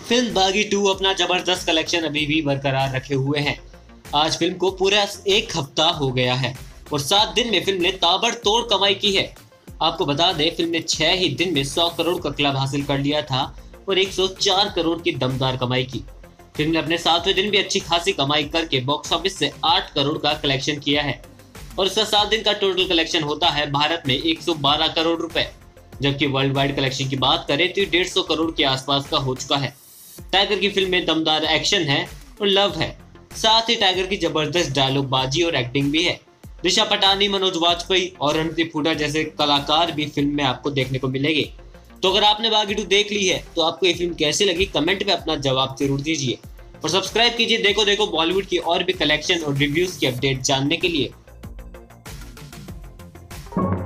Film बागी 2 अपना जबरदस collection अभी भी बरकरार रखे हुए हैं। आज फिल्म को पूरा एक हफ्ता हो गया है और 7 दिन में फिल्म ने ताबड़तोड़ कमाई की है। आपको बता दें, फिल्म ने 6 ही दिन में 100 करोड़ का क्लब हासिल कर लिया था और 104 करोड़ की दमदार कमाई की। फिल्म ने अपने 7वें दिन भी अच्छी खासी कमाई करके बॉक्स ऑफिस से 8 करोड़ का कलेक्शन किया है और इसका 7 दिन का टोटल कलेक्शन होता है भारत में 112 करोड़ रुपए। जबकि वर्ल्ड वाइड कलेक्शन की बात करें तो 150 करोड़ के आसपास का हो चुका है। टाइगर की फिल्म में दमदार एक्शन है और लव है, साथ ही टाइगर की जबरदस्त डायलॉग बाजी और एक्टिंग भी है। दिशा पटानी, मनोज वाजपेयी और रणदीप हुड्डा जैसे कलाकार भी फिल्म में आपको देखने को मिलेंगे। तो अगर आपने बागी 2 देख ली है तो आपको ये फिल्म कैसी लगी, कमेंट में अपना जवाब जरूर दीजिए और सब्सक्राइब कीजिए देखो देखो बॉलीवुड की और भी कलेक्शन और रिव्यूज की अपडेट जानने के लिए।